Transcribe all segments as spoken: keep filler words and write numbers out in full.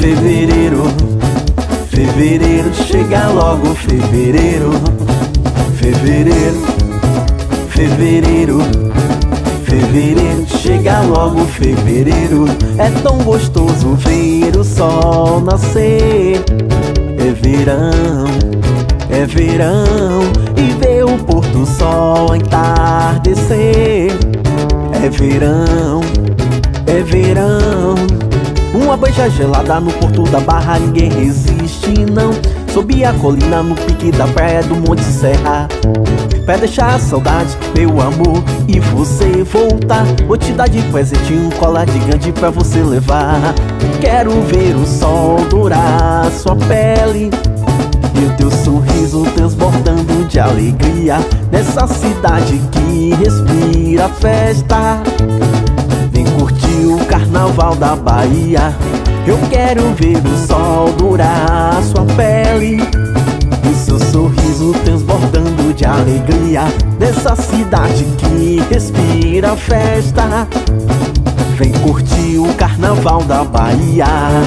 Fevereiro, fevereiro, chega logo fevereiro. Fevereiro, fevereiro, fevereiro, chega logo fevereiro. É tão gostoso ver o sol nascer. É verão, é verão, e ver o pôr do sol entardecer. É verão, é verão. Uma beija gelada no porto da Barra, ninguém resiste não. Subi a colina no pique da praia do Monte Serra, pra deixar a saudade, meu amor, e você voltar. Vou te dar de presente um colar gigante pra você levar. Quero ver o sol dourar sua pele e o teu sorriso transbordando de alegria nessa cidade que respira festa. Vem curtir o carnaval da Bahia. Eu quero ver o sol dourar sua pele e o seu sorriso transbordando de alegria nessa cidade que respira festa. Vem curtir o carnaval da Bahia.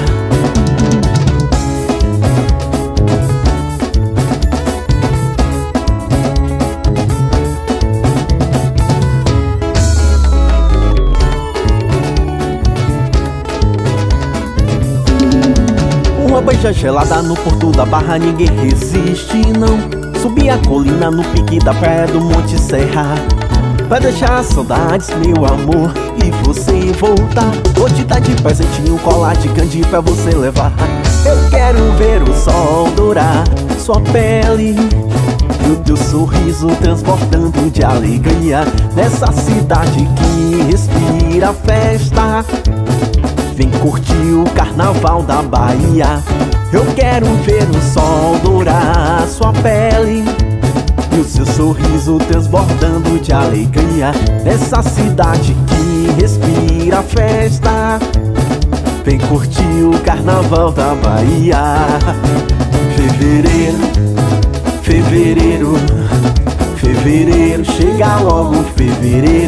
Uma beija gelada no porto da Barra, ninguém resiste não. Subi a colina no pique da praia do Monte Serra, pra deixar saudades, meu amor, e você voltar. Vou te dar de presente um colar de candy pra você levar. Eu quero ver o sol dourar sua pele e o teu sorriso transbordando de alegria nessa cidade que respira festa. Vem curtir o carnaval da Bahia. Eu quero ver o sol dourar sua pele e o seu sorriso transbordando de alegria nessa cidade que respira festa. Vem curtir o carnaval da Bahia. Fevereiro, fevereiro, fevereiro, chega logo fevereiro.